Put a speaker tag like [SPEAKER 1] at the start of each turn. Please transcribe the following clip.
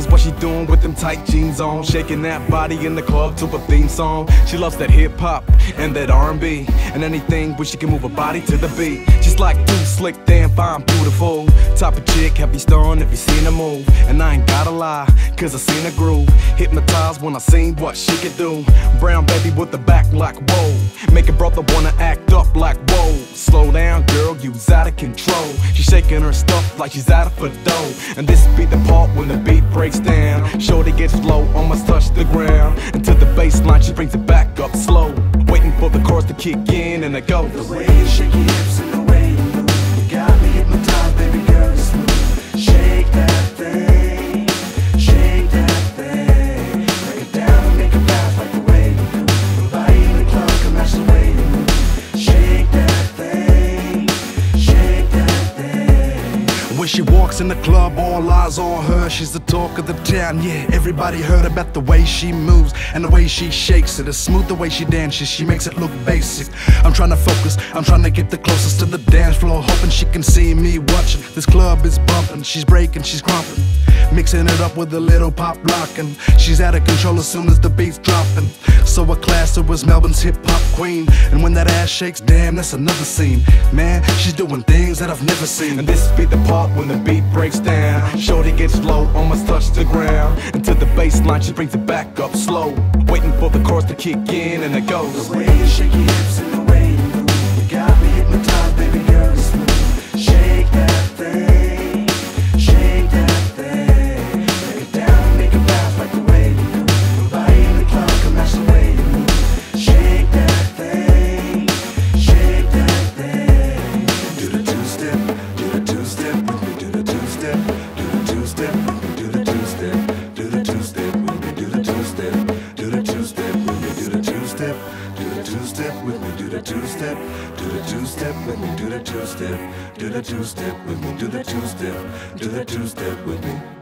[SPEAKER 1] what she doing with them tight jeans on, shaking that body in the club to a theme song. She loves that hip-hop and that R&B, and anything where she can move her body to the beat. She's like too slick, damn fine, beautiful type of chick, have you stunned if you seen her move. And I ain't gotta lie, cause I seen her groove. Hypnotized when I seen what she could do. Brown baby with the back like whoa, make a brother wanna act up like whoa. Slow down girl, you's out of control. She's shaking her stuff like she's out of for dough. And this be the part when the beat breaks down. Shorty gets low, almost touch the ground. And to the bass line she brings it back up slow, waiting for the chorus to kick in and it goes.
[SPEAKER 2] The way you shake your hips and the way you move, you got me hypnotized, baby girl, it's smooth. Shake that thing, shake that thing. Break it down and make it bounce like the way you do. Nobody in the club can match the way you move. Shake that thing, shake that thing.
[SPEAKER 3] When she walks in the club, all eyes on her. She's the talk of the town, yeah. Everybody heard about the way she moves and the way she shakes it. It's smooth the way she dances, she makes it look basic. I'm trying to focus, I'm trying to get the closest to the dance floor, hoping she can see me watching. This club is bumping, she's breaking, she's crumping, mixing it up with a little pop locking. She's out of control as soon as the beat's dropping. So a class her was Melbourne's hip-hop queen, and when that ass shakes, damn, that's another scene. Man, she's doing things that I've never seen.
[SPEAKER 1] And this be the part when the beat breaks down. Shorty gets low, almost touch the ground. And to the bass line she brings it back up slow, waiting for the chorus to kick in and it goes.
[SPEAKER 2] The way you shake your hips and the way you move, you got me hypnotized, baby girl, it's smooth. Shake that thing, shake that thing. Break it down and make it bounce like the way you do. Nobody in the club can match the way you move. Shake that thing, shake that thing. Do the two-step, do the two-step with me, do the two-step, do the two-step with me, do the two-step, do the two-step with me, do the two-step, do the two-step with me, do the two-step, do the two-step with me, do the two-step, do the two-step with me, do the two-step, do the two-step with me, do the two-step, do the two-step with me.